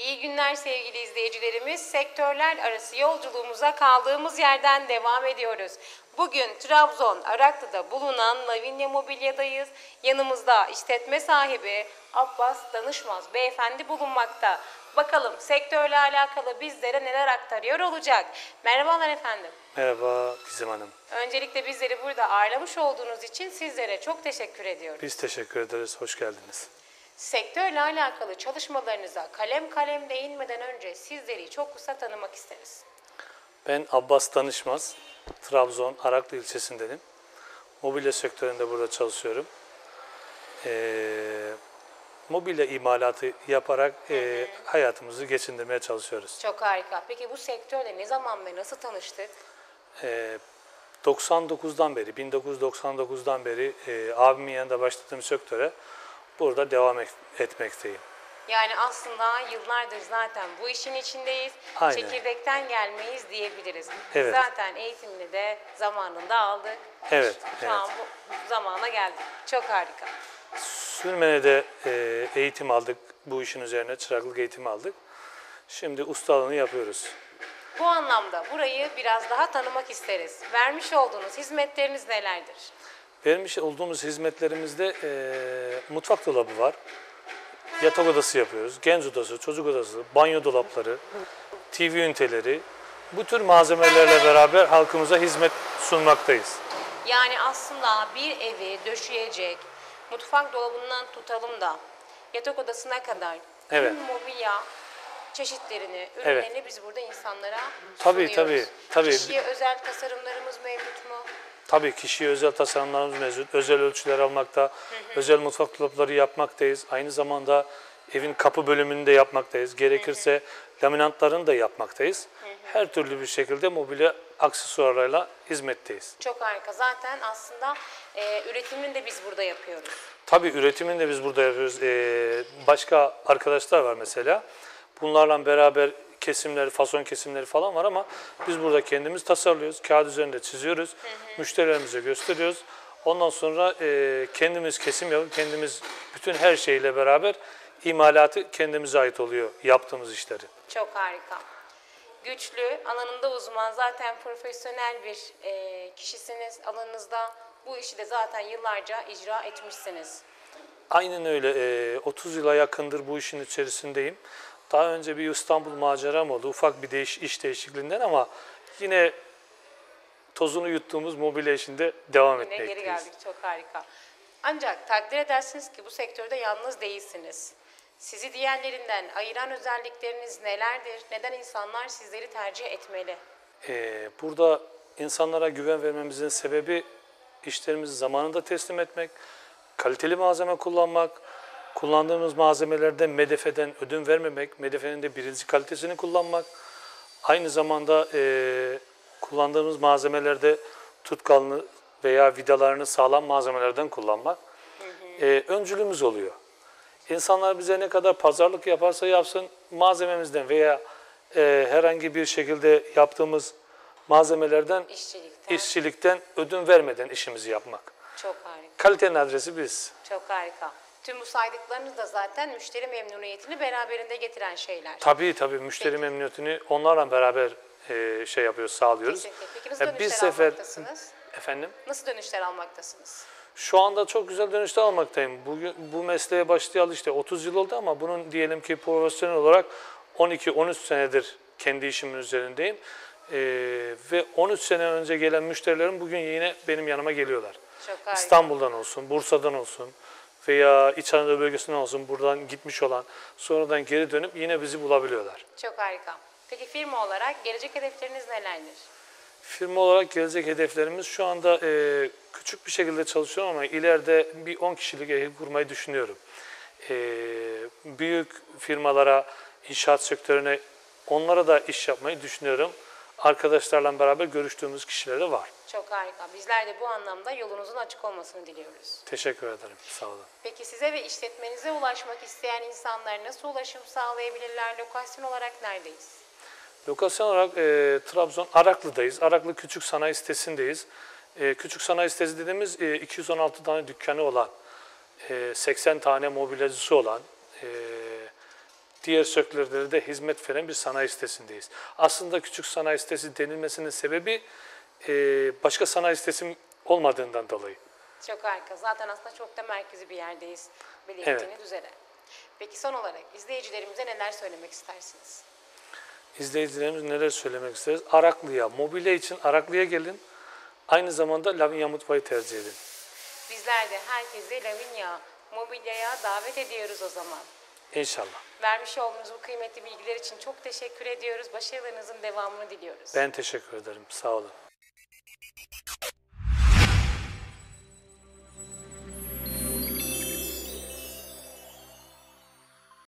İyi günler sevgili izleyicilerimiz. Sektörler arası yolculuğumuza kaldığımız yerden devam ediyoruz. Bugün Trabzon Araklı'da bulunan Lavinia Mobilya'dayız. Yanımızda işletme sahibi Abbas Danışmaz beyefendi bulunmakta. Bakalım sektörle alakalı bizlere neler aktarıyor olacak. Merhabalar efendim. Merhaba Gizem Hanım. Öncelikle bizleri burada ağırlamış olduğunuz için sizlere çok teşekkür ediyoruz. Biz teşekkür ederiz. Hoş geldiniz. Sektörle alakalı çalışmalarınıza kalem kalem değinmeden önce sizleri çok kısa tanımak isteriz. Ben Abbas Danışmaz. Trabzon Araklı ilçesindenim. Mobilya sektöründe burada çalışıyorum. Mobilya imalatı yaparak hayatımızı geçindirmeye çalışıyoruz. Çok harika. Peki bu sektörle ne zaman ve nasıl tanıştık? 1999'dan beri abimin yanında başladığım sektöre burada devam etmekteyim. Yani aslında yıllardır zaten bu işin içindeyiz. Aynen. Çekirdekten gelmeyiz diyebiliriz. Evet. Zaten eğitimini de zamanında aldık. Evet, Şu evet. an bu zamana geldik. Çok harika. Sürmene'de eğitim aldık. Bu işin üzerine çıraklık eğitimi aldık. Şimdi ustalığını yapıyoruz. Bu anlamda burayı biraz daha tanımak isteriz. Vermiş olduğunuz hizmetleriniz nelerdir? Vermiş olduğumuz hizmetlerimizde mutfak dolabı var. Yatak odası yapıyoruz. Genç odası, çocuk odası, banyo dolapları, TV üniteleri. Bu tür malzemelerle beraber halkımıza hizmet sunmaktayız. Yani aslında bir evi döşeyecek, mutfak dolabından tutalım da yatak odasına kadar Evet. tüm mobilya çeşitlerini, ürünlerini biz burada insanlara Tabii, sunuyoruz. tabii. Kişiye özel tasarımlarımız mevcut mu? Tabii kişiye özel tasarımlarımız mevcut. Özel ölçüler almakta, özel mutfak dolapları yapmaktayız. Aynı zamanda evin kapı bölümünü de yapmaktayız. Gerekirse laminatlarını da yapmaktayız. Her türlü bir şekilde mobilya aksesuarlarıyla hizmetteyiz. Çok harika. Zaten aslında üretimini de biz burada yapıyoruz. Tabii üretimini de biz burada yapıyoruz. Başka arkadaşlar var mesela. Bunlarla beraber kesimleri, fason kesimleri falan var ama biz burada kendimiz tasarlıyoruz. Kağıt üzerinde çiziyoruz. Müşterilerimize gösteriyoruz. Ondan sonra kendimiz kesim yapıp kendimiz bütün her şeyle beraber imalatı kendimize ait oluyor yaptığımız işleri. Çok harika. Güçlü, alanında uzman, zaten profesyonel bir kişisiniz alanınızda. Bu işi de zaten yıllarca icra etmişsiniz. Aynen öyle. 30 yıla yakındır bu işin içerisindeyim. Daha önce bir İstanbul maceram oldu. Ufak bir iş değişikliğinden ama yine tozunu yuttuğumuz mobilya işinde devam Yine etmekteyiz. geri geldik, çok harika. Ancak takdir edersiniz ki bu sektörde yalnız değilsiniz. Sizi diğerlerinden ayıran özellikleriniz nelerdir? Neden insanlar sizleri tercih etmeli? Burada insanlara güven vermemizin sebebi işlerimizi zamanında teslim etmek, kaliteli malzeme kullanmak, kullandığımız malzemelerde medefeden ödün vermemek, medefenin de birinci kalitesini kullanmak, aynı zamanda kullandığımız malzemelerde tutkalını veya vidalarını sağlam malzemelerden kullanmak öncülümüz oluyor. İnsanlar bize ne kadar pazarlık yaparsa yapsın malzememizden veya herhangi bir şekilde yaptığımız malzemelerden, işçilikten ödün vermeden işimizi yapmak. Çok harika. Kalitenin adresi biz. Çok harika. Tüm bu saydıklarınız da zaten müşteri memnuniyetini beraberinde getiren şeyler. Tabii müşteri memnuniyetini onlarla beraber yapıyoruz, sağlıyoruz. Kesinlikle. Peki nasıl dönüşler almaktasınız? Efendim? Nasıl dönüşler almaktasınız? Şu anda çok güzel dönüşler almaktayım. Bu mesleğe başlayalı işte 30 yıl oldu ama bunun diyelim ki profesyonel olarak 12-13 senedir kendi işimin üzerindeyim. Ve 13 sene önce gelen müşterilerim bugün yine benim yanıma geliyorlar. Çok harika. İstanbul'dan olsun, Bursa'dan olsun veya İç Anadolu bölgesinden olsun buradan gitmiş olan sonradan geri dönüp yine bizi bulabiliyorlar. Çok harika. Peki firma olarak gelecek hedefleriniz nelerdir? Firma olarak gelecek hedeflerimiz şu anda küçük bir şekilde çalışıyorum ama ileride bir 10 kişilik ekip kurmayı düşünüyorum. Büyük firmalara, inşaat sektörüne onlara da iş yapmayı düşünüyorum. Arkadaşlarla beraber görüştüğümüz kişiler de var. Çok harika. Bizler de bu anlamda yolunuzun açık olmasını diliyoruz. Teşekkür ederim. Sağ olun. Peki size ve işletmenize ulaşmak isteyen insanlar nasıl ulaşım sağlayabilirler? Lokasyon olarak neredeyiz? Lokasyon olarak Trabzon Araklı'dayız. Araklı Küçük Sanayi Sitesi'ndeyiz. Küçük Sanayi Sitesi dediğimiz 216 tane dükkanı olan, 80 tane mobilyacısı olan, diğer sektörlere de hizmet veren bir sanayi sitesindeyiz. Aslında küçük sanayi sitesi denilmesinin sebebi başka sanayi sitesi olmadığından dolayı. Çok harika. Zaten aslında çok da merkezi bir yerdeyiz belirttiğiniz üzere. Peki son olarak izleyicilerimize neler söylemek istersiniz? İzleyicilerimiz neler söylemek isteriz? Araklı'ya, mobilya için Araklı'ya gelin. Aynı zamanda Lavinia Mutfağı'yı tercih edin. Bizler de herkesi Lavinia Mobilya'ya davet ediyoruz o zaman. İnşallah. Vermiş olduğunuz bu kıymetli bilgiler için çok teşekkür ediyoruz. Başarılarınızın devamını diliyoruz. Ben teşekkür ederim. Sağ olun.